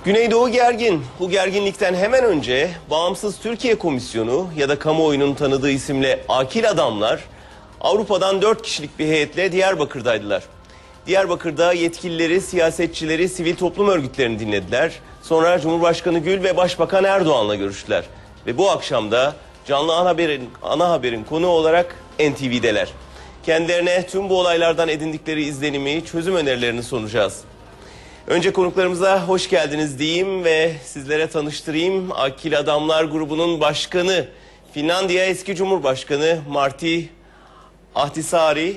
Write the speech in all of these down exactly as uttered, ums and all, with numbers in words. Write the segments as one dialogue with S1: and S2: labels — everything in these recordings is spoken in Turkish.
S1: Güneydoğu gergin. Bu gerginlikten hemen önce Bağımsız Türkiye Komisyonu ya da kamuoyunun tanıdığı isimle akil adamlar Avrupa'dan dört kişilik bir heyetle Diyarbakır'daydılar. Diyarbakır'da yetkilileri, siyasetçileri, sivil toplum örgütlerini dinlediler. Sonra Cumhurbaşkanı Gül ve Başbakan Erdoğan'la görüştüler. Ve bu akşam da canlı ana haberin, ana haberin konuğu olarak N T V'deler. Kendilerine tüm bu olaylardan edindikleri izlenimi, çözüm önerilerini soracağız. Önce konuklarımıza hoş geldiniz diyeyim ve sizlere tanıştırayım. Akil Adamlar grubunun başkanı, Finlandiya eski Cumhurbaşkanı Martti Ahtisaari.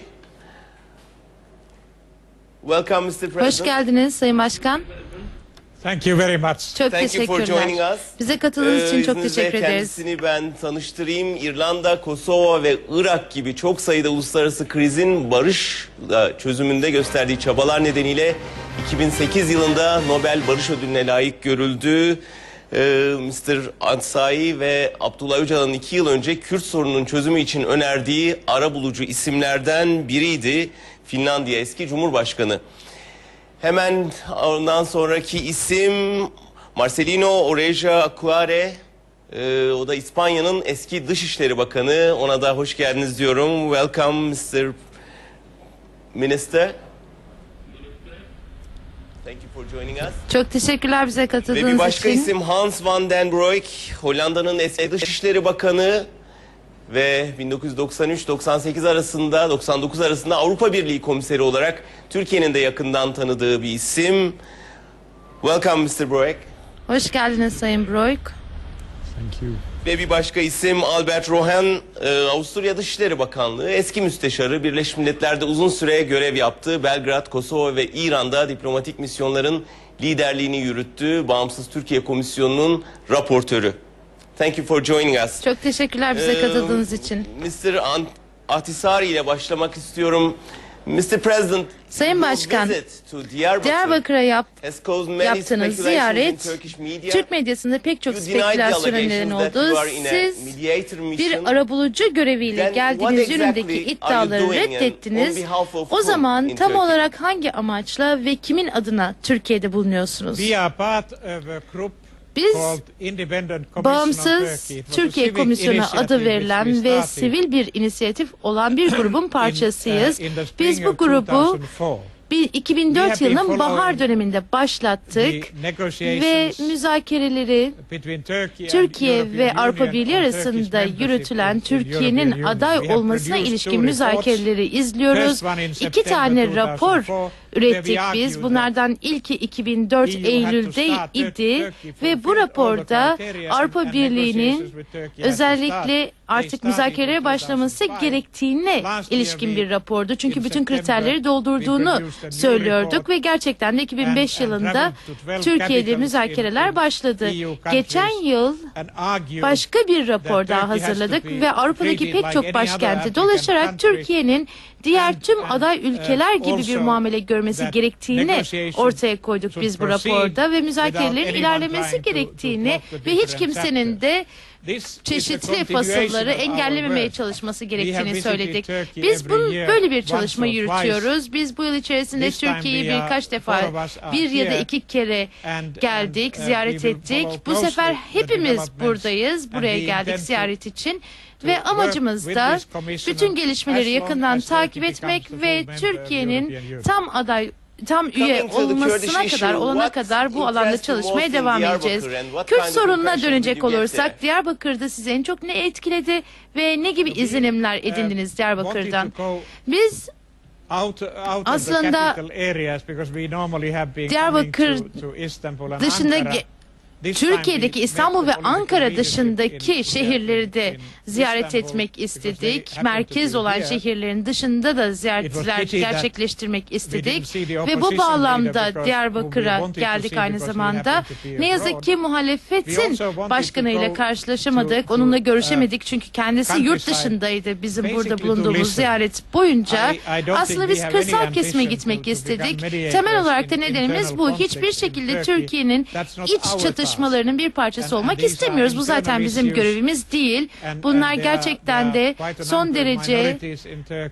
S1: Welcome mister President.
S2: Hoş geldiniz Sayın Başkan.
S3: Thank you very much.
S2: Çok
S1: Thank you for joining
S2: teşekkürler.
S1: us.
S2: Bize katıldığınız için
S1: Ee,
S2: çok
S1: izninizle
S2: teşekkür ederiz.
S1: Kendisini ben tanıştırayım. İrlanda, Kosova ve Irak gibi çok sayıda uluslararası krizin barış çözümünde gösterdiği çabalar nedeniyle iki bin sekiz yılında Nobel Barış Ödülü'ne layık görüldü. Ee, mister Ahtisaari ve Abdullah Öcalan'ın iki yıl önce Kürt sorununun çözümü için önerdiği arabulucu isimlerden biriydi. Finlandiya eski Cumhurbaşkanı. Hemen ondan sonraki isim Marcelino Oreja Acuare. Ee, o da İspanya'nın eski Dışişleri Bakanı. Ona da hoş geldiniz diyorum. Welcome mister Minister. Thank you for joining us.
S2: Çok teşekkürler bize
S1: Ve
S2: katıldığınız
S1: bir başka
S2: için.
S1: isim Hans van den Broek. Hollanda'nın eski Dışişleri Bakanı. Ve bin dokuz yüz doksan üç doksan sekiz arasında, doksan dokuz arasında Avrupa Birliği Komiseri olarak Türkiye'nin de yakından tanıdığı bir isim. Welcome mister Broek.
S2: Hoş geldiniz Sayın Broek.
S3: Thank you.
S1: Ve bir başka isim Albert Rohan, e, Avusturya Dışişleri Bakanlığı eski müsteşarı, Birleşmiş Milletler'de uzun süre görev yaptı. Belgrad, Kosova ve İran'da diplomatik misyonların liderliğini yürüttü. Bağımsız Türkiye Komisyonu'nun raportörü. Thank you for joining us.
S2: Çok teşekkürler bize
S1: Ee,
S2: katıldığınız için.
S1: mister Ahtisaari ile başlamak istiyorum. mister President,
S2: Sayın
S1: your
S2: Başkan,
S1: visit to Diyarbakır
S2: Diyarbakır'a yap,
S1: has caused many
S2: yaptığınız
S1: speculations in
S2: ziyaret
S1: Turkish media.
S2: Türk medyasında pek çok
S1: You denied the
S2: spekülasyona neden
S1: allegations that
S2: oldu.
S1: you are in a
S2: Siz
S1: mediator mission.
S2: bir arabulucu göreviyle
S1: Then
S2: geldiğiniz
S1: what
S2: yönündeki
S1: exactly are you
S2: iddiaları
S1: doing and
S2: reddettiniz.
S1: on behalf of
S2: O
S1: whom
S2: zaman
S1: in
S2: tam
S1: Turkey?
S2: olarak hangi amaçla ve kimin adına Türkiye'de bulunuyorsunuz?
S3: We are part of a group
S2: Biz
S3: called Independent Commission of
S2: Bağımsız
S3: Turkey. It was a
S2: Türkiye
S3: civic
S2: Komisyonu
S3: initiative
S2: adı
S3: which we
S2: verilen ve
S3: started
S2: sivil bir inisiyatif olan bir grubun parçasıyız.
S3: in, uh, in the
S2: Biz
S3: spring
S2: bu
S3: of
S2: grubu
S3: two thousand four.
S2: bir iki bin
S3: We
S2: dört
S3: have been
S2: yılının bahar
S3: following
S2: döneminde başlattık
S3: the
S2: ve
S3: negotiations
S2: müzakereleri
S3: between Turkey and
S2: Türkiye
S3: European
S2: ve
S3: Union
S2: Avrupa
S3: on
S2: Birliği
S3: Turkey's
S2: arasında
S3: membership
S2: yürütülen
S3: in the European
S2: Türkiye'nin
S3: Union.
S2: aday
S3: We have
S2: olmasına
S3: produced
S2: ilişkin
S3: two
S2: müzakereleri
S3: reports.
S2: izliyoruz.
S3: First one in
S2: İki
S3: September
S2: tane rapor
S3: two thousand four, where
S2: ürettik
S3: we argued
S2: biz.
S3: that
S2: Bunlardan ilki iki bin dört
S3: E U had to
S2: Eylül'de
S3: start
S2: idi
S3: Turkey
S2: ve
S3: fulfilled
S2: bu
S3: all the
S2: raporda
S3: criteria
S2: Avrupa
S3: and
S2: Birliği'nin
S3: negotiations with Turkey had to
S2: özellikle
S3: start.
S2: artık
S3: They started in
S2: müzakerelere başlaması
S3: two thousand five.
S2: gerektiğine
S3: Last year
S2: ilişkin
S3: we-
S2: bir rapordu. Çünkü
S3: in
S2: bütün
S3: September
S2: kriterleri
S3: we
S2: doldurduğunu
S3: produced a new
S2: söylüyorduk
S3: report
S2: ve gerçekten de iki bin beş
S3: and- and
S2: yılında
S3: traveled to twelve
S2: Türkiye'de
S3: capitals
S2: müzakereler
S3: in- in
S2: başladı.
S3: E U countries
S2: Geçen yıl
S3: and argued
S2: başka bir rapor
S3: that
S2: daha
S3: Turkey has to
S2: hazırladık
S3: be
S2: ve Avrupa'daki
S3: treated
S2: pek
S3: like
S2: çok
S3: any
S2: başkenti
S3: other
S2: dolaşarak
S3: African country.
S2: Türkiye'nin diğer
S3: And-
S2: tüm
S3: and,
S2: aday
S3: uh,
S2: ülkeler gibi bir
S3: also
S2: muamele görmesi
S3: that
S2: gerektiğini
S3: negotiations
S2: ortaya koyduk
S3: should
S2: biz bu
S3: proceed
S2: raporda ve
S3: without
S2: müzakerelerin
S3: anyone
S2: ilerlemesi
S3: trying to- to
S2: gerektiğini
S3: block the
S2: ve hiç
S3: different
S2: kimsenin
S3: chapters.
S2: de
S3: This is a
S2: çeşitli
S3: continuation
S2: fasılları
S3: of our
S2: engellememeye
S3: work.
S2: çalışması
S3: We have
S2: gerektiğini
S3: visited
S2: söyledik.
S3: Turkey
S2: Biz
S3: every
S2: bunun
S3: year,
S2: böyle bir
S3: once
S2: çalışma
S3: or twice.
S2: yürütüyoruz. Biz bu yıl içerisinde
S3: This time
S2: Türkiye'yi
S3: we are-
S2: birkaç defa
S3: four of us are
S2: bir ya da
S3: here
S2: iki kere
S3: and-
S2: geldik,
S3: and, uh,
S2: ziyaret
S3: we will
S2: ettik.
S3: follow
S2: Bu sefer
S3: closely the
S2: hepimiz
S3: developments
S2: buradayız.
S3: and
S2: Buraya
S3: we
S2: geldik
S3: intend to-
S2: ziyaret için
S3: to
S2: ve
S3: work
S2: amacımız
S3: with
S2: da
S3: this commissioner
S2: bütün gelişmeleri
S3: as long
S2: yakından
S3: as Turkey
S2: takip etmek
S3: becomes the
S2: ve
S3: full member of the
S2: Türkiye'nin
S3: European Union.
S2: tam aday tam üye
S1: Coming to the
S2: olmasına
S1: Kurdish
S2: kadar
S1: issue,
S2: olana
S1: what
S2: kadar bu alanda
S1: interests you most
S2: çalışmaya
S1: in
S2: devam
S1: Diyarbakır
S2: edeceğiz.
S1: and what
S2: Kürt
S1: kind of
S2: sorununa
S1: impression did
S2: dönecek
S1: you get
S2: olursak
S1: there?
S2: Diyarbakır'da sizi en çok ne etkiledi ve ne gibi izlenimler edindiniz Diyarbakır'dan?
S3: wanted to go
S2: Biz
S3: Out, out of the
S2: Aslında
S3: capital areas because we normally have been
S2: Diyarbakır
S3: coming to, to Istanbul and
S2: dışında
S3: Ankara.
S2: ge-
S3: This time
S2: Türkiye'deki
S3: we
S2: İstanbul
S3: met
S2: ve
S3: the political
S2: Ankara
S3: leadership
S2: dışındaki
S3: in-
S2: şehirleri de
S3: in
S2: ziyaret
S3: Istanbul
S2: etmek
S3: because they
S2: istedik.
S3: happened to
S2: Merkez
S3: be
S2: olan
S3: here.
S2: şehirlerin dışında da ziyaretler
S3: pity that
S2: gerçekleştirmek istedik.
S3: didn't see the
S2: Ve bu
S3: opposition
S2: bağlamda
S3: leader because
S2: Diyarbakır'a
S3: we wanted to
S2: geldik
S3: see
S2: aynı
S3: because we
S2: zamanda.
S3: happened to be
S2: Ne yazık
S3: abroad.
S2: ki
S3: We
S2: muhalefetin
S3: also wanted
S2: başkanıyla
S3: to go
S2: karşılaşamadık.
S3: to-
S2: Onunla
S3: to,
S2: görüşemedik çünkü kendisi yurt
S3: countryside.
S2: dışındaydı bizim burada
S3: Basically to
S2: bulunduğumuz
S3: listen.
S2: ziyaret boyunca.
S3: I- I don't
S2: Aslında
S3: think
S2: biz
S3: we have
S2: kırsal
S3: any
S2: kesime
S3: ambition
S2: gitmek
S3: to- to
S2: istedik.
S3: become mediators
S2: Temel olarak da
S3: in
S2: nedenimiz
S3: internal
S2: bu. Hiçbir
S3: conflicts in
S2: şekilde
S3: Turkey.
S2: Türkiye'nin
S3: That's not
S2: iç
S3: our
S2: çatışmalarının bir parçası
S3: And- and
S2: olmak
S3: these are
S2: istemiyoruz. Bu zaten
S3: internal
S2: bizim
S3: issues.
S2: görevimiz değil.
S3: And-
S2: Bunlar
S3: and there are-
S2: gerçekten
S3: there are
S2: de
S3: quite a
S2: son
S3: number of
S2: derece
S3: minorities in Turkey.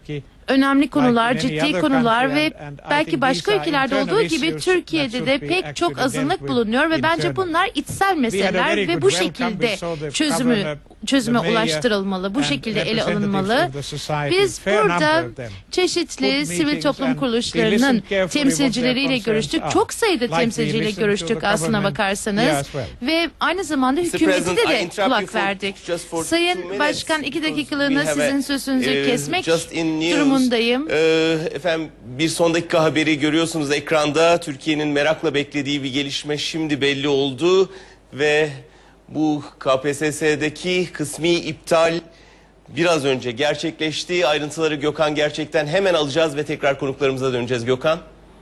S2: önemli konular,
S3: in any
S2: ciddi
S3: other
S2: konular
S3: country,
S2: ve
S3: and- and I
S2: belki
S3: think
S2: başka
S3: these are
S2: ülkelerde
S3: internal
S2: olduğu gibi
S3: issues
S2: Türkiye'de
S3: that
S2: de
S3: should be
S2: pek çok
S3: actually
S2: azınlık
S3: dealt with
S2: bulunuyor ve bence
S3: internally.
S2: bunlar içsel
S3: We had a
S2: meseleler
S3: very
S2: ve
S3: good
S2: bu
S3: welcome.
S2: şekilde
S3: We saw the
S2: çözümü
S3: governor,
S2: çözüme
S3: the mayor,
S2: ulaştırılmalı, bu
S3: and
S2: şekilde ele
S3: representatives
S2: alınmalı.
S3: of the society,
S2: Biz
S3: fair
S2: burada
S3: number of them,
S2: çeşitli
S3: good
S2: sivil
S3: meetings
S2: toplum
S3: and we
S2: kuruluşlarının
S3: listened carefully what their
S2: temsilcileriyle
S3: concerns
S2: görüştük.
S3: are.
S2: Çok sayıda
S3: Like we
S2: temsilciyle
S3: listened to
S2: görüştük
S3: the
S2: aslına
S3: government
S2: bakarsanız
S3: here as well.
S2: ve aynı zamanda hükümete
S1: President, I
S2: de
S1: interrupt you
S2: kulak
S1: for-
S2: verdik.
S1: just for two
S2: Sayın
S1: minutes
S2: Başkan iki
S1: because
S2: dakikalığına
S1: we have a,
S2: sizin sözünüzü
S1: e,
S2: kesmek
S1: just in news,
S2: durumundayım.
S1: e, efendim bir son dakika haberi görüyorsunuz ekranda. Türkiye'nin merakla beklediği bir gelişme şimdi belli oldu ve bu K P S S'deki kısmi iptal biraz önce gerçekleşti. Ayrıntıları Gökhan gerçekten hemen alacağız ve tekrar konuklarımıza döneceğiz. Gökhan.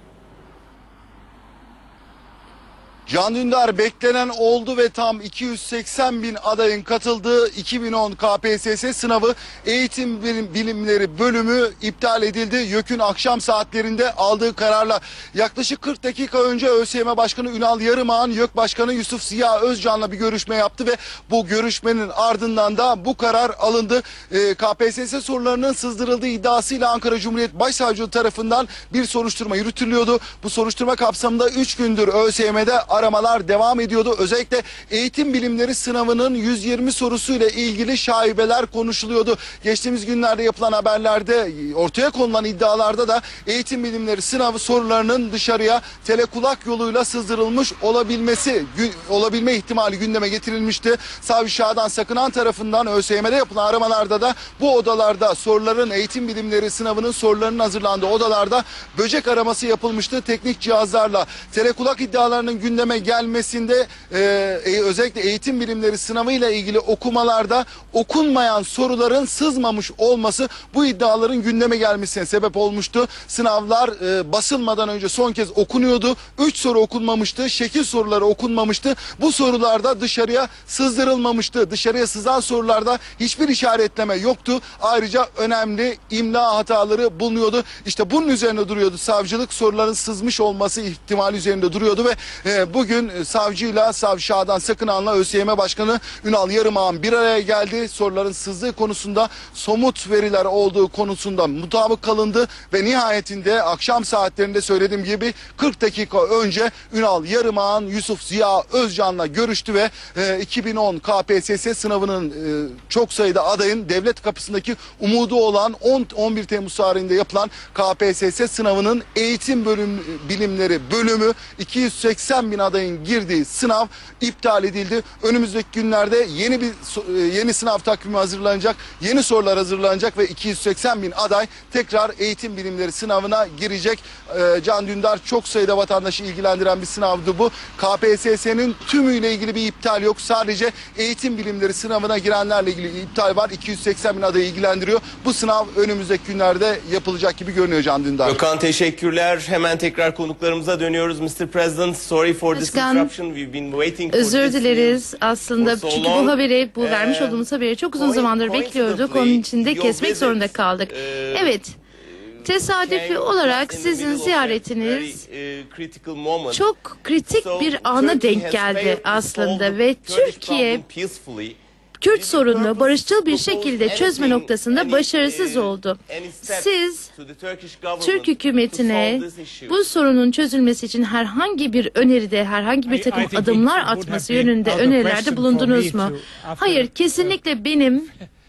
S4: Can Dündar, beklenen oldu ve tam iki yüz seksen bin adayın katıldığı iki bin on K P S S sınavı eğitim bilim, bilimleri bölümü iptal edildi. YÖK'ün akşam saatlerinde aldığı kararla yaklaşık kırk dakika önce ÖSYM Başkanı Ünal Yarımağan, YÖK Başkanı Yusuf Ziya Özcan'la bir görüşme yaptı ve bu görüşmenin ardından da bu karar alındı. Ee, K P S S sorularının sızdırıldığı iddiasıyla Ankara Cumhuriyet Başsavcılığı tarafından bir soruşturma yürütülüyordu. Bu soruşturma kapsamında üç gündür ÖSYM'de aramalar devam ediyordu. Özellikle eğitim bilimleri sınavının yüz yirmi sorusuyla ilgili şaibeler konuşuluyordu. Geçtiğimiz günlerde yapılan haberlerde, ortaya konulan iddialarda da eğitim bilimleri sınavı sorularının dışarıya telekulak yoluyla sızdırılmış olabilmesi, olabilme ihtimali gündeme getirilmişti. Savcı Şadan Sakınan tarafından ÖSYM'de yapılan aramalarda da bu odalarda soruların, eğitim bilimleri sınavının sorularının hazırlandığı odalarda böcek araması yapılmıştı. Teknik cihazlarla telekulak iddialarının gündeme gelmesinde e, özellikle eğitim bilimleri sınavıyla ilgili okumalarda okunmayan soruların sızmamış olması bu iddiaların gündeme gelmesine sebep olmuştu. Sınavlar e, basılmadan önce son kez okunuyordu. üç soru okunmamıştı. Şekil soruları okunmamıştı. Bu sorularda dışarıya sızdırılmamıştı. Dışarıya sızan sorularda hiçbir işaretleme yoktu. Ayrıca önemli imla hataları bulunuyordu. İşte bunun üzerine duruyordu savcılık. Soruların sızmış olması ihtimali üzerinde duruyordu ve e, bugün savcıyla, Savcı Şadan Sakınan'la ÖSYM Başkanı Ünal Yarımağan bir araya geldi. Soruların sızdığı konusunda somut veriler olduğu konusunda mutabık kalındı ve nihayetinde akşam saatlerinde söylediğim gibi kırk dakika önce Ünal Yarımağan Yusuf Ziya Özcan'la görüştü ve e, iki bin on K P S S sınavının e, çok sayıda adayın devlet kapısındaki umudu olan on on bir Temmuz tarihinde yapılan K P S S sınavının eğitim bölüm bilimleri bölümü iki yüz seksen bin adayın girdiği sınav iptal edildi. Önümüzdeki günlerde yeni bir yeni sınav takvimi hazırlanacak, yeni sorular hazırlanacak ve iki yüz seksen bin aday tekrar eğitim bilimleri sınavına girecek. Ee, Can Dündar, çok sayıda vatandaşı ilgilendiren bir sınavdı bu. K P S S'nin tümüyle ilgili bir iptal yok. Sadece eğitim bilimleri sınavına girenlerle ilgili iptal var. iki yüz seksen bin adayı ilgilendiriyor. Bu sınav önümüzdeki günlerde yapılacak gibi görünüyor Can Dündar.
S1: Gökhan, teşekkürler. Hemen tekrar konuklarımıza dönüyoruz. mister President, sorry for this
S2: Başkan,
S1: interruption. We've been waiting for
S2: Özür
S1: this
S2: dileriz
S1: news
S2: aslında
S1: for so
S2: çünkü
S1: long.
S2: bu haberi, bu vermiş
S1: Ee,
S2: olduğumuz haberi çok uzun
S1: coin-
S2: zamandır bekliyorduk. Onun için de
S1: your
S2: kesmek
S1: visit,
S2: zorunda kaldık.
S1: e,
S2: Evet, tesadüfi
S1: came
S2: olarak
S1: just in the
S2: sizin
S1: middle of that
S2: ziyaretiniz
S1: very, uh, critical moment.
S2: çok kritik
S1: So,
S2: bir ana
S1: Turkey
S2: denk
S1: has
S2: geldi
S1: failed to
S2: aslında
S1: solve
S2: ve
S1: the Kurdish
S2: Türkiye
S1: problem peacefully.
S2: Kürt sorununu barışçıl bir şekilde çözme noktasında
S1: Any,
S2: başarısız
S1: uh,
S2: oldu.
S1: any step
S2: Siz
S1: to the Turkish government
S2: Türk
S1: to
S2: hükümetine
S1: solve this issue?
S2: bu sorunun çözülmesi için herhangi bir öneride, herhangi bir
S3: I-
S2: takım
S3: I think
S2: adımlar
S3: it would
S2: atması
S3: have been
S2: yönünde
S3: out of
S2: önerilerde
S3: question
S2: bulundunuz
S3: for me
S2: mu?
S3: to, after,
S2: Hayır,
S3: uh,
S2: kesinlikle benim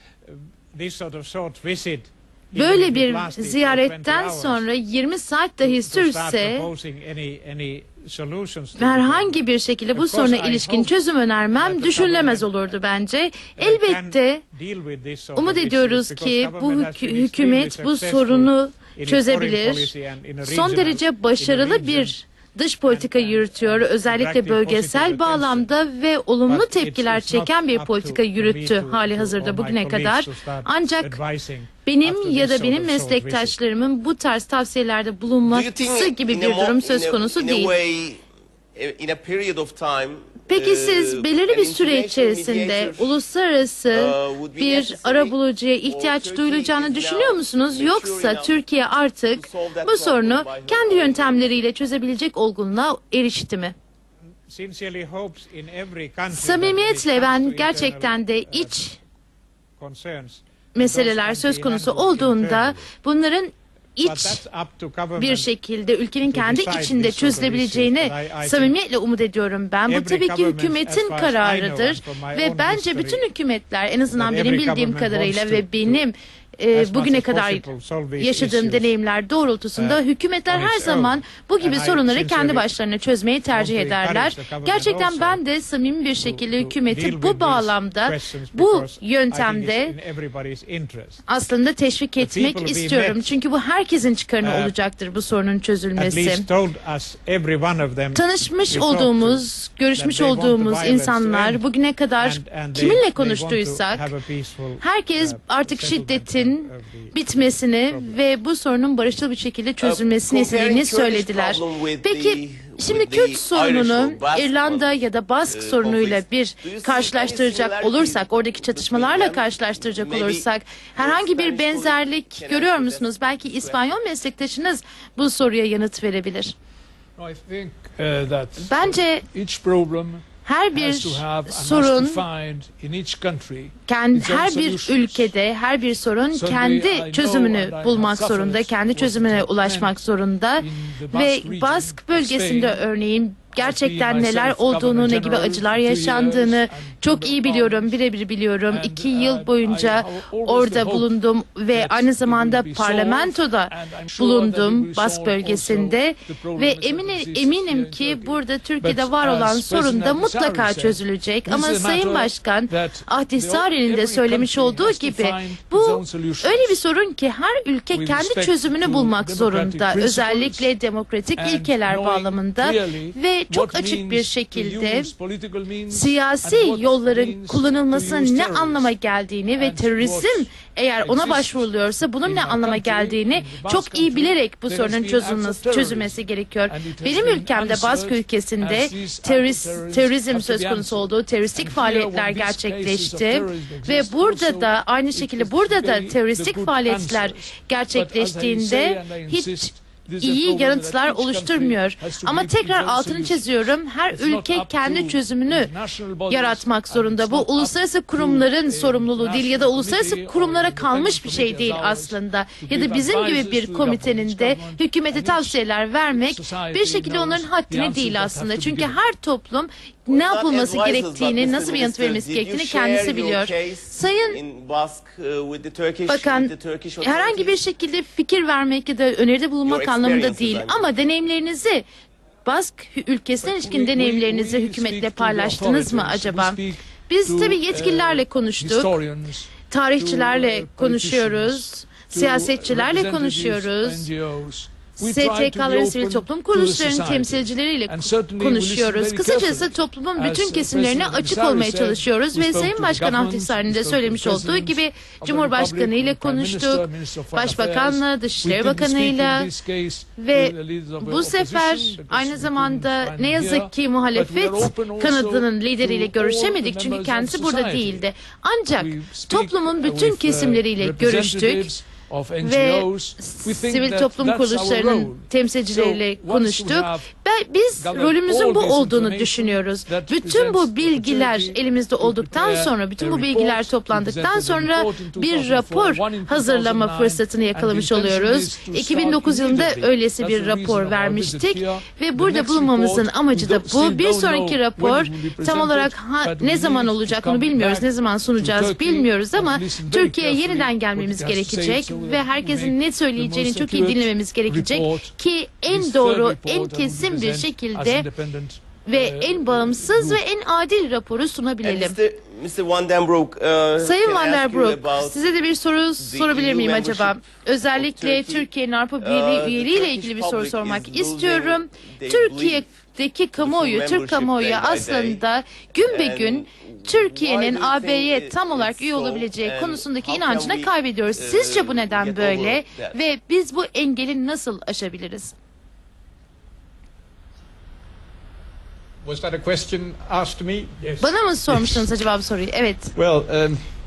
S3: this sort of short visit, even
S2: böyle
S3: if it
S2: bir
S3: lasted for
S2: ziyaretten
S3: twenty hours,
S2: sonra yirmi saat dahi
S3: to start
S2: sürse
S3: proposing any- any solutions to the
S2: herhangi bir şekilde bu
S3: Of course,
S2: soruna
S3: I
S2: ilişkin
S3: hope
S2: çözüm
S3: that
S2: önermem
S3: the
S2: düşünülemez
S3: government,
S2: olurdu bence.
S3: uh,
S2: Elbette
S3: can deal with this sort
S2: umut
S3: of issues
S2: ediyoruz
S3: because
S2: ki bu
S3: government has
S2: hükü-
S3: been extremely
S2: hükümet bu
S3: successful
S2: sorunu
S3: in its
S2: çözebilir.
S3: foreign policy and in a
S2: Son
S3: regional- in
S2: derece
S3: a
S2: başarılı
S3: region.
S2: bir dış politika
S3: and- and-
S2: yürütüyor.
S3: and
S2: Özellikle
S3: attractive
S2: bölgesel
S3: positive
S2: bağlamda ve olumlu
S3: But it's-
S2: tepkiler
S3: it's not
S2: çeken bir
S3: up
S2: politika
S3: to- to me
S2: yürüttü
S3: to-
S2: hali
S3: to-
S2: hazırda
S3: or my
S2: bugüne
S3: colleagues
S2: kadar.
S3: to start
S2: Ancak
S3: advising
S2: benim
S3: after
S2: ya
S3: this
S2: da
S3: sort
S2: benim
S3: of short visit.
S2: meslektaşlarımın bu tarz tavsiyelerde
S1: Do you
S2: bulunması
S1: think
S2: gibi
S1: in
S2: bir
S1: a mo-
S2: durum söz
S1: in a-
S2: konusu
S1: in a
S2: değil.
S1: way, in a period of time,
S2: Peki
S1: uh,
S2: siz belirli
S1: an
S2: bir süre
S1: international
S2: içerisinde
S1: mediator,
S2: uluslararası
S1: uh, would be
S2: bir
S1: necessary
S2: arabulucuya
S1: or
S2: ihtiyaç
S1: Turkey
S2: duyulacağını
S1: is
S2: düşünüyor
S1: now
S2: musunuz?
S1: mature
S2: Yoksa
S1: enough
S2: Türkiye artık
S1: to solve that
S2: bu sorunu
S1: problem by her
S2: kendi
S1: own
S2: yöntemleriyle çözebilecek olgunluğa erişti mi?
S3: Sincerely hopes in every country that
S2: Samimiyetle
S3: it comes
S2: ben
S3: to
S2: gerçekten de
S3: internal, uh,
S2: iç
S3: concerns,
S2: meseleler
S3: those
S2: söz
S3: can be
S2: konusu
S3: handled
S2: olduğunda
S3: internally.
S2: bunların
S3: But
S2: iç
S3: that's up to government.
S2: bir şekilde ülkenin
S3: to
S2: kendi
S3: decide
S2: içinde
S3: this sort of
S2: çözülebileceğini
S3: issues. But I- I
S2: samimiyetle umut ediyorum ben. Bu
S3: every
S2: tabii ki
S3: government, as
S2: hükümetin
S3: far as I know
S2: kararıdır
S3: and from my
S2: ve
S3: own
S2: bence
S3: history,
S2: bütün hükümetler, en azından
S3: that
S2: benim
S3: every
S2: bildiğim
S3: government
S2: kadarıyla
S3: wants to-
S2: ve benim e,
S3: as much
S2: bugüne
S3: as
S2: kadar
S3: possible solve these
S2: yaşadığım
S3: issues,
S2: deneyimler doğrultusunda
S3: uh,
S2: hükümetler
S3: on
S2: her
S3: its
S2: zaman
S3: own.
S2: bu gibi
S3: And I
S2: sorunları kendi
S3: sincerely
S2: başlarına çözmeyi tercih
S3: want to encourage
S2: ederler.
S3: the government
S2: Gerçekten
S3: also
S2: ben de samimi bir
S3: to-
S2: şekilde
S3: to deal
S2: hükümeti
S3: with
S2: bu
S3: these
S2: bağlamda,
S3: questions
S2: bu
S3: because I think
S2: yöntemde
S3: it's in everybody's interest.
S2: aslında teşvik
S3: The
S2: etmek
S3: people we
S2: istiyorum.
S3: met,
S2: Çünkü bu herkesin çıkarına
S3: uh,
S2: olacaktır bu sorunun
S3: At
S2: çözülmesi.
S3: least told us, every one of them,
S2: Tanışmış
S3: we talked to,
S2: olduğumuz, görüşmüş
S3: that they want the
S2: olduğumuz
S3: violence to
S2: insanlar
S3: end.
S2: bugüne kadar
S3: and- and they-
S2: kiminle
S3: they want to
S2: konuştuysak
S3: have a peaceful,
S2: herkes
S3: uh,
S2: artık
S3: settlement
S2: şiddetin
S3: of the
S2: bitmesini
S3: problem.
S2: ve bu sorunun barışçıl bir şekilde çözülmesini istediğini söylediler. Peki şimdi Kürt sorununu İrlanda ya da Bask sorunuyla bir karşılaştıracak olursak, oradaki çatışmalarla karşılaştıracak olursak herhangi bir benzerlik görüyor musunuz? Belki İspanyol meslektaşınız bu soruya yanıt verebilir.
S5: I think uh, that
S2: Bence
S5: each problem
S2: her bir
S5: has to have and has to
S2: sorun,
S5: find in each country
S2: kendi,
S5: its own
S2: her bir
S5: solutions.
S2: ülkede her bir sorun
S5: Certainly, I
S2: kendi
S5: know
S2: çözümünü
S5: and I
S2: bulmak
S5: have
S2: zorunda,
S5: suffered
S2: kendi
S5: what
S2: çözümüne
S5: it
S2: ulaşmak
S5: meant
S2: zorunda
S5: in the
S2: ve
S5: Basque region
S2: Bask
S5: of
S2: bölgesinde
S5: Spain.
S2: örneğin gerçekten
S5: I've been
S2: neler
S5: myself
S2: olduğunu,
S5: Governor
S2: ne gibi
S5: General
S2: acılar
S5: for two
S2: yaşandığını
S5: years and
S2: çok
S5: two
S2: iyi biliyorum,
S5: departments.
S2: birebir biliyorum.
S5: And,
S2: İki
S5: uh,
S2: yıl
S5: I
S2: boyunca
S5: have always the
S2: orada
S5: hope
S2: bulundum ve
S5: that
S2: aynı
S5: it
S2: zamanda
S5: will be solved,
S2: parlamentoda
S5: and I'm sure that it
S2: bulundum
S5: will
S2: Bask
S5: solve
S2: bölgesinde
S5: also the problems
S2: ve
S5: that
S2: eminim,
S5: exist here
S2: eminim
S5: in
S2: ki
S5: Turkey.
S2: burada Türkiye'de
S5: But
S2: var olan
S5: as
S2: sorun da
S5: President
S2: mutlaka
S5: Ahtisaari said,
S2: çözülecek.
S5: this
S2: Ama
S5: is a
S2: Sayın
S5: matter
S2: Başkan
S5: that
S2: Ahtisaari'nin de
S5: every
S2: söylemiş
S5: country
S2: olduğu
S5: has to
S2: gibi
S5: find its
S2: bu
S5: own solutions.
S2: öyle bir sorun ki her ülke
S5: With
S2: kendi
S5: respect
S2: çözümünü
S5: to
S2: bulmak
S5: democratic
S2: zorunda.
S5: principles
S2: Özellikle demokratik
S5: and
S2: ilkeler
S5: knowing
S2: bağlamında
S5: clearly
S2: ve çok
S5: what
S2: açık
S5: means
S2: bir
S5: to
S2: şekilde
S5: use political means
S2: siyasi
S5: and what
S2: yolların
S5: means to
S2: kullanılmasının
S5: use
S2: ne
S5: terrorism.
S2: anlama geldiğini ve
S5: And
S2: terörizm
S5: what
S2: eğer ona
S5: exists
S2: başvuruluyorsa bunun
S5: in
S2: ne
S5: our
S2: anlama
S5: country,
S2: geldiğini
S5: in the Basque
S2: çok iyi
S5: country,
S2: bilerek bu
S5: there
S2: sorunun
S5: has been acts of
S2: çözülmesi,
S5: terrorism.
S2: çözülmesi gerekiyor.
S5: And it has
S2: Benim
S5: been
S2: ülkemde Bask
S5: answered
S2: ülkesinde
S5: as these acts of
S2: terörist,
S5: terrorism
S2: terörizm
S5: have to
S2: söz
S5: be
S2: konusu
S5: answered.
S2: olduğu, teröristik
S5: And here,
S2: faaliyetler
S5: when these cases of
S2: gerçekleşti
S5: terrorism
S2: ve
S5: exist
S2: burada
S5: also,
S2: da aynı
S5: it
S2: şekilde
S5: is
S2: burada da
S5: very
S2: teröristik
S5: the good
S2: faaliyetler
S5: answers. But as I
S2: gerçekleştiğinde
S5: say and I
S2: hiç
S5: insist, this is a
S2: iyi
S5: problem
S2: yanıtlar
S5: that each country
S2: oluşturmuyor.
S5: has to
S2: Ama
S5: give its
S2: tekrar
S5: own
S2: altını
S5: solutions.
S2: çiziyorum. Her
S5: It's not
S2: ülke
S5: up to
S2: kendi çözümünü
S5: international bodies
S2: yaratmak
S5: and
S2: zorunda.
S5: it's
S2: Bu
S5: not up
S2: uluslararası
S5: to
S2: kurumların
S5: a
S2: sorumluluğu değil ya da
S5: national
S2: uluslararası
S5: committee or
S2: kurumlara
S5: independent
S2: kalmış bir şey
S5: committee
S2: değil
S5: as ours
S2: aslında.
S5: to
S2: Ya da
S5: give
S2: bizim gibi
S5: advices
S2: bir
S5: to
S2: komitenin
S5: governments,
S2: de
S5: government,
S2: hükümete
S5: and each
S2: tavsiyeler vermek
S5: society
S2: bir şekilde
S5: knows
S2: onların
S5: the
S2: haddine
S5: answers
S2: değil
S5: that
S2: aslında.
S5: have to be
S2: Çünkü
S5: given.
S2: her toplum ne yapılması gerektiğini, nasıl bir yanıt verilmesi gerektiğini kendisi biliyor. Sayın Bakan, herhangi bir şekilde fikir vermek ya da öneride bulunmak
S1: Your
S2: anlamında
S1: experiences,
S2: değil
S1: I mean.
S2: ama deneyimlerinizi Bask ülkesine ilişkin
S5: We- we-
S2: deneyimlerinizi
S5: we
S2: hükümetle
S5: speak to the
S2: paylaştınız mı
S5: authorities,
S2: acaba?
S5: we speak
S2: Biz
S5: to,
S2: tabii
S5: uh,
S2: yetkililerle konuştuk,
S5: historians,
S2: tarihçilerle
S5: to, uh,
S2: konuşuyoruz,
S5: politicians, to
S2: siyasetçilerle
S5: representatives,
S2: konuşuyoruz.
S5: N G Os. We try to
S2: S
S5: be
S2: T K'ların,
S5: open
S2: sivil toplum
S5: to the
S2: kuruluşlarının
S5: society.
S2: temsilcileriyle
S5: And certainly we listen
S2: konuşuyoruz.
S5: very
S2: Kısacası
S5: carefully.
S2: toplumun
S5: As,
S2: bütün
S5: uh,
S2: kesimlerine
S5: President
S2: açık
S5: Ahtisaari
S2: olmaya
S5: said,
S2: çalışıyoruz
S5: we
S2: ve
S5: spoke
S2: Sayın
S5: to the
S2: Başkan
S5: government,
S2: Ahtisaari'nin
S5: we
S2: de
S5: spoke to
S2: söylemiş
S5: the
S2: olduğu
S5: President
S2: gibi
S5: of the
S2: Cumhurbaşkanı ile
S5: Republic, Prime Minister,
S2: konuştuk,
S5: Minister of Foreign
S2: Başbakanla,
S5: Affairs.
S2: Dışişleri
S5: We didn't speak
S2: Bakanı'yla
S5: in this case
S2: ve
S5: with the leaders of the
S2: bu sefer
S5: opposition, because
S2: aynı
S5: we
S2: zamanda
S5: couldn't
S2: ne
S5: find
S2: yazık
S5: here.
S2: ki
S5: But we
S2: muhalefet
S5: are open also
S2: kanadının lideriyle
S5: to all
S2: görüşemedik
S5: the
S2: çünkü
S5: members
S2: kendisi
S5: of
S2: burada
S5: society.
S2: değildi. Ancak
S5: We speak
S2: toplumun bütün
S5: with, uh,
S2: kesimleriyle görüştük
S5: representatives of N G
S2: ve
S5: Os. We think
S2: sivil
S5: that
S2: toplum
S5: that's our
S2: kuruluşlarının
S5: role.
S2: temsilcileriyle
S5: So, once
S2: konuştuk.
S5: we have
S2: Ve biz
S5: gathered
S2: rolümüzün
S5: all
S2: bu
S5: this
S2: olduğunu
S5: information
S2: düşünüyoruz.
S5: that
S2: Bütün
S5: presents
S2: bu bilgiler
S5: opportunity
S2: elimizde
S5: to
S2: olduktan
S5: prepare
S2: sonra, bütün
S5: a
S2: bu bilgiler
S5: report,
S2: toplandıktan
S5: to present a
S2: sonra
S5: report in
S2: bir
S5: two thousand four,
S2: rapor
S5: one in
S2: hazırlama
S5: two thousand nine,
S2: fırsatını yakalamış
S5: and the intention
S2: oluyoruz.
S5: is to
S2: iki bin dokuz
S5: start
S2: yılında
S5: immediately.
S2: öylesi
S5: That's
S2: bir
S5: the reason
S2: rapor
S5: of our
S2: vermiştik
S5: visit here.
S2: ve
S5: The
S2: burada
S5: next
S2: bulunmamızın
S5: report,
S2: amacı
S5: we
S2: da
S5: don't- still
S2: bu. Bir
S5: don't
S2: sonraki
S5: know
S2: rapor
S5: when it will be
S2: tam olarak
S5: presented,
S2: ha,
S5: but we
S2: ne zaman
S5: need to
S2: olacak
S5: come
S2: onu bilmiyoruz,
S5: back
S2: ne zaman
S5: to
S2: sunacağız
S5: Turkey
S2: bilmiyoruz ama
S5: and listen very
S2: Türkiye'ye
S5: carefully
S2: yeniden
S5: what
S2: gelmemiz
S5: it has to say
S2: gerekecek
S5: so that
S2: ve
S5: we
S2: herkesin
S5: make
S2: ne söyleyeceğini
S5: the
S2: çok
S5: most
S2: iyi
S5: accurate
S2: dinlememiz gerekecek
S5: report.
S2: ki en
S5: This
S2: doğru,
S5: third
S2: en
S5: report I will
S2: kesin bir
S5: present as
S2: şekilde
S5: independent,
S2: ve
S5: uh,
S2: en bağımsız
S5: group.
S2: ve en adil raporu sunabilelim.
S1: mister Van den Broek, uh,
S2: Sayın
S1: can I
S2: Van
S1: ask
S2: der
S1: you
S2: Broek,
S1: about
S2: size de bir soru sorabilir
S1: E U
S2: miyim
S1: membership
S2: acaba? Özellikle
S1: of Turkey?
S2: Türkiye'nin Avrupa
S1: Uh,
S2: Birliği
S1: the
S2: üyeliği ile
S1: Turkish
S2: ilgili bir soru
S1: public
S2: sormak
S1: is losing
S2: istiyorum.
S1: their
S2: Türkiye'deki kamuoyu,
S1: full
S2: Türk
S1: membership
S2: kamuoyu
S1: day by day.
S2: aslında gün be
S1: And
S2: gün
S1: why
S2: Türkiye'nin
S1: do you
S2: A
S1: think
S2: B'ye
S1: it-
S2: tam olarak
S1: it's
S2: üye
S1: so?
S2: olabileceği
S1: And
S2: konusundaki
S1: how can
S2: inancını
S1: we,
S2: kaybediyoruz.
S1: uh,
S2: Sizce bu neden
S1: get
S2: böyle
S1: over that?
S2: ve biz bu engeli nasıl aşabiliriz?
S3: Was that a question asked to me? Yes.
S2: Bana mı sormuştunuz acaba bu soruyu? Evet.
S5: Well, um,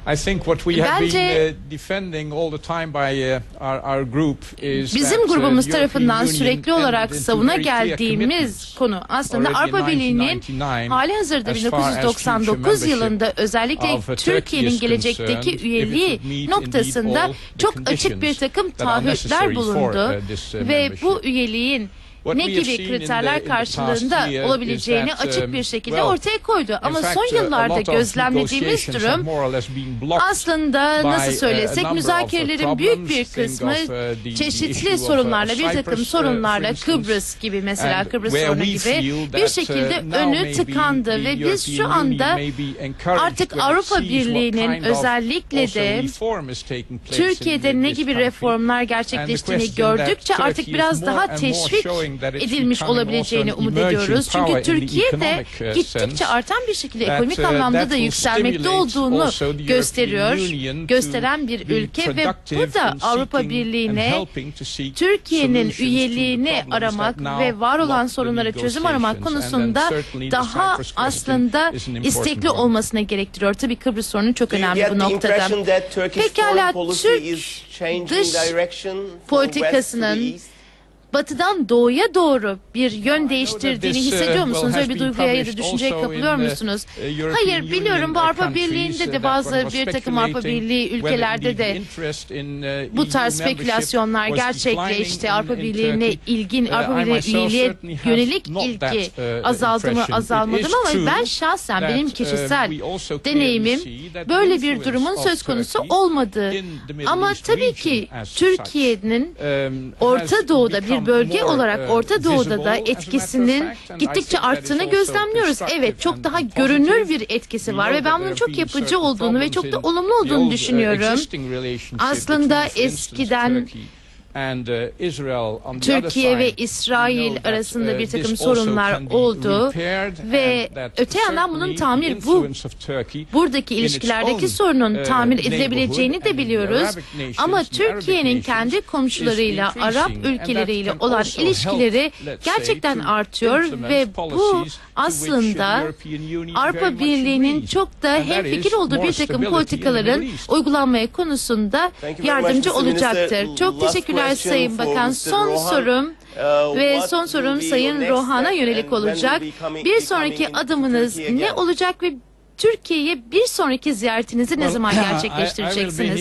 S5: I think what we have
S2: Bence
S5: been uh, defending all the time by uh, our, our group is
S2: bizim
S5: that, uh,
S2: grubumuz
S5: European
S2: tarafından
S5: Union
S2: sürekli olarak
S5: entered into
S2: savuna
S5: very clear
S2: geldiğimiz
S5: commitments
S2: konu aslında
S5: already in
S2: Avrupa Birliği'nin
S5: nineteen ninety-nine
S2: hali hazırda
S5: as
S2: bin
S5: far
S2: dokuz yüz
S5: as
S2: doksan
S5: future
S2: dokuz
S5: membership
S2: yılında özellikle
S5: of, uh,
S2: Türkiye'nin
S5: Turkey is
S2: gelecekteki
S5: concerned, if it
S2: üyeliği
S5: would meet
S2: noktasında
S5: indeed all the
S2: çok açık bir takım
S5: conditions that are necessary
S2: taahhütler
S5: for,
S2: bulundu
S5: uh, this, uh,
S2: ve
S5: membership.
S2: bu üyeliğin
S5: What
S2: ne
S5: we have
S2: gibi
S5: seen in the-
S2: kriterler
S5: in the past
S2: karşılığında
S5: year
S2: olabileceğini
S5: is that,
S2: açık
S5: um,
S2: bir şekilde
S5: well,
S2: ortaya koydu. Ama
S5: in fact,
S2: son
S5: uh, a
S2: yıllarda
S5: lot of
S2: gözlemlediğimiz
S5: negotiations have
S2: durum
S5: more or less been blocked
S2: aslında
S5: by,
S2: nasıl
S5: uh, a
S2: söylesek
S5: number of, uh,
S2: müzakerelerin büyük bir
S5: problems. Think
S2: kısmı
S5: of, uh, the- the
S2: çeşitli
S5: issue of, uh,
S2: sorunlarla bir takım
S5: Cyprus, uh,
S2: sorunlarla
S5: for instance.
S2: Kıbrıs gibi mesela
S5: And
S2: Kıbrıs
S5: where
S2: sorunu
S5: we
S2: gibi
S5: feel
S2: bir
S5: that,
S2: şekilde
S5: uh, now
S2: önü
S5: maybe
S2: tıkandı
S5: the
S2: ve biz şu
S5: European Union
S2: anda
S5: may be encouraged
S2: artık
S5: when it
S2: Avrupa
S5: sees what
S2: Birliği'nin
S5: kind of
S2: özellikle
S5: also
S2: de
S5: reform is taking place in
S2: Türkiye'de ne
S5: this
S2: gibi
S5: country.
S2: reformlar
S5: And the
S2: gerçekleştiğini
S5: question that
S2: gördükçe artık
S5: Turkey is
S2: biraz
S5: more
S2: daha
S5: and more
S2: teşvik
S5: showing that it's
S2: edilmiş
S5: becoming
S2: olabileceğini
S5: also an
S2: umut
S5: emerging
S2: ediyoruz.
S5: power
S2: Çünkü
S5: in the
S2: Türkiye de
S5: economic, uh,
S2: gittikçe
S5: sense,
S2: artan bir şekilde
S5: that,
S2: ekonomik
S5: uh,
S2: anlamda
S5: that
S2: da
S5: will
S2: yükselmekte
S5: stimulate
S2: olduğunu
S5: also the European
S2: gösteriyor,
S5: Union to
S2: gösteren bir
S5: be
S2: ülke ve
S5: productive
S2: bu da
S5: in
S2: Avrupa
S5: seeking
S2: Birliği'ne
S5: and helping to seek
S2: Türkiye'nin
S5: solutions to the
S2: üyeliğini
S5: problems
S2: aramak
S5: that now
S2: ve var olan
S5: block the
S2: sorunlara çözüm aramak
S5: negotiations. And then
S2: konusunda
S5: certainly the
S2: daha
S5: Cyprus question
S2: aslında
S5: is an important
S2: istekli
S5: one.
S2: olmasına gerektiriyor. Tabii Kıbrıs sorunu çok
S1: Do you
S2: önemli
S1: get
S2: bu
S1: the
S2: noktada.
S1: impression that Turkish
S2: Pekala,
S1: foreign policy
S2: Türk
S1: is changing
S2: dış
S1: direction from west to
S2: politikasının
S1: the east?
S2: batıdan doğuya doğru bir yön değiştirdiğini
S5: this, uh,
S2: hissediyor musunuz?
S5: well,
S2: Öyle
S5: has
S2: bir
S5: been
S2: duyguya ya da
S5: published
S2: düşünceye
S5: also
S2: kapılıyor
S5: in, uh,
S2: musunuz?
S5: uh, European
S2: Hayır, biliyorum
S5: Union,
S2: bu
S5: uh,
S2: Avrupa
S5: countries,
S2: Birliği'nde
S5: uh,
S2: de
S5: that
S2: bazı
S5: one was
S2: bir takım Avrupa
S5: speculating
S2: Birliği
S5: whether
S2: ülkelerde
S5: indeed
S2: de
S5: interest in, uh,
S2: bu
S5: E U
S2: tarz
S5: membership
S2: spekülasyonlar
S5: was
S2: gerçekleşti.
S5: declining
S2: Avrupa
S5: in- in
S2: Birliği'ne
S5: Turkey.
S2: ilgin,
S5: Uh,
S2: Avrupa
S5: I
S2: Birliği
S5: myself
S2: üyeliğe
S5: certainly have
S2: yönelik
S5: not
S2: ilgi
S5: that, uh,
S2: azaldı mı
S5: impression.
S2: azalmadı
S5: It
S2: mı
S5: is
S2: ama
S5: true
S2: ben şahsen
S5: that,
S2: benim
S5: uh,
S2: kişisel
S5: we also clearly
S2: deneyimim
S5: see that
S2: böyle
S5: the
S2: bir
S5: influence
S2: durumun
S5: of
S2: söz konusu
S5: Turkey
S2: olmadı.
S5: in the Middle
S2: Ama
S5: East
S2: tabii
S5: region
S2: ki
S5: as such,
S2: Türkiye'nin
S5: um,
S2: Orta
S5: has
S2: Doğu'da bir
S5: become
S2: bölge
S5: more,
S2: olarak
S5: uh,
S2: Orta Doğu'da
S5: visible,
S2: da
S5: as a matter of
S2: etkisinin
S5: fact, and I
S2: gittikçe
S5: think that is
S2: arttığını
S5: also
S2: gözlemliyoruz.
S5: constructive
S2: Evet, çok
S5: and
S2: daha
S5: positive.
S2: görünür bir etkisi
S5: We
S2: var
S5: know
S2: ve
S5: that
S2: ben
S5: there
S2: bunun
S5: have
S2: çok
S5: been
S2: yapıcı
S5: certain
S2: olduğunu ve
S5: problems
S2: çok da
S5: in
S2: olumlu
S5: the
S2: olduğunu
S5: old, uh,
S2: düşünüyorum.
S5: existing relationship
S2: Aslında
S5: between, for instance,
S2: eskiden
S5: Turkey and, uh, Israel on the other
S2: Türkiye ve
S5: side. We
S2: İsrail
S5: know that,
S2: arasında
S5: uh,
S2: bir takım
S5: this also
S2: sorunlar
S5: can be
S2: oldu
S5: repaired
S2: ve
S5: and that
S2: öte yandan bunun
S5: certainly
S2: tamir
S5: the
S2: bu
S5: influence of Turkey
S2: buradaki
S5: in its
S2: ilişkilerdeki
S5: own,
S2: sorunun
S5: uh,
S2: tamir
S5: neighborhood
S2: edilebileceğini
S5: and
S2: de
S5: in the
S2: biliyoruz.
S5: Arabic nations,
S2: Ama
S5: in the Arabic
S2: Türkiye'nin
S5: nations
S2: kendi
S5: is
S2: komşularıyla,
S5: increasing.
S2: Arap
S5: And that
S2: ülkeleriyle
S5: can
S2: olan
S5: also
S2: ilişkileri
S5: help, let's say,
S2: gerçekten
S5: to
S2: artıyor
S5: implement
S2: ve bu
S5: policies to which
S2: aslında
S5: the European Union very
S2: Avrupa
S5: much
S2: Birliği'nin
S5: agrees.
S2: çok da
S5: And that
S2: hemfikir
S5: is
S2: olduğu
S5: more
S2: bir takım
S5: stability in the
S2: politikaların
S5: Middle East.
S2: uygulanmaya konusunda
S1: Thank you very much,
S2: yardımcı
S1: Mister Minister.
S2: olacaktır. Çok
S1: Last
S2: teşekkürler
S1: question
S2: Sayın
S1: for
S2: Bakan.
S1: Mister
S2: Son
S1: Rohan.
S2: sorum
S1: Uh,
S2: ve
S1: what
S2: son
S1: will
S2: sorum
S1: be
S2: Sayın
S1: your next
S2: Rohan'a
S1: step
S2: yönelik
S1: and when
S2: olacak.
S1: will be coming-
S2: Bir
S1: be
S2: sonraki
S1: coming into
S2: adımınız
S1: Turkey
S2: ne
S1: again?
S2: olacak ve Türkiye'ye bir sonraki ziyaretinizi ne zaman gerçekleştireceksiniz?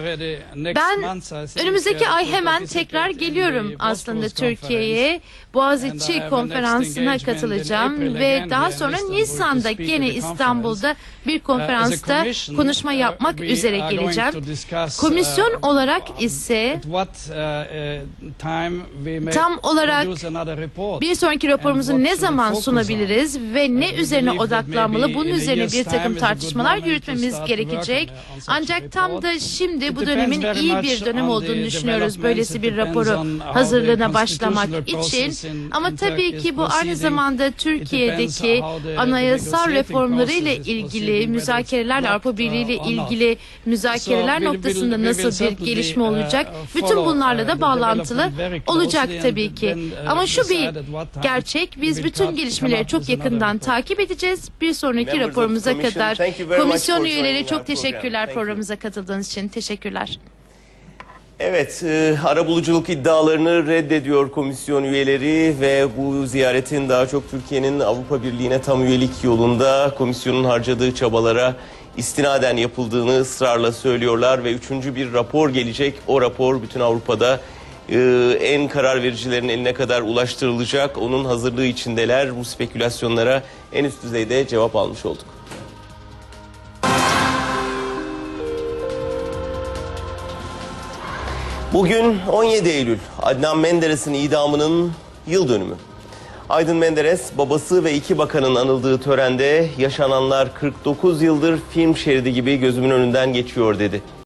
S2: Ben önümüzdeki ay hemen tekrar geliyorum aslında Türkiye'ye. Boğaziçi konferansına katılacağım ve daha sonra Nisan'da gene İstanbul'da bir konferansta konuşma yapmak üzere geleceğim. Komisyon olarak ise tam olarak bir sonraki raporumuzu ne zaman sunabiliriz ve ne üzerine odaklanmalı, bunun üzerine bir takım tartışmalar yürütmemiz gerekecek. Ancak tam da şimdi bu dönemin iyi bir dönem olduğunu düşünüyoruz böylesi bir raporu hazırlığına başlamak için. Ama tabii ki bu aynı zamanda Türkiye'deki anayasal reformları ile ilgili müzakerelerle, Avrupa Birliği ile ilgili müzakereler noktasında nasıl bir gelişme olacak? Bütün bunlarla da bağlantılı olacak tabii ki. Ama şu bir gerçek, biz bütün gelişmeleri çok yakından takip edeceğiz. Bir sonraki raporumuza kadar. Komisyon üyeleri çok teşekkürler programımıza katıldığınız için. Teşekkürler.
S1: Evet, e, arabuluculuk iddialarını reddediyor komisyon üyeleri ve bu ziyaretin daha çok Türkiye'nin Avrupa Birliği'ne tam üyelik yolunda komisyonun harcadığı çabalara istinaden yapıldığını ısrarla söylüyorlar ve üçüncü bir rapor gelecek. O rapor bütün Avrupa'da e, en karar vericilerin eline kadar ulaştırılacak. Onun hazırlığı içindeler. Bu spekülasyonlara en üst düzeyde cevap almış olduk. Bugün on yedi Eylül, Adnan Menderes'in idamının yıl dönümü. Aydın Menderes, babası ve iki bakanın anıldığı törende yaşananlar kırk dokuz yıldır film şeridi gibi gözümün önünden geçiyor dedi.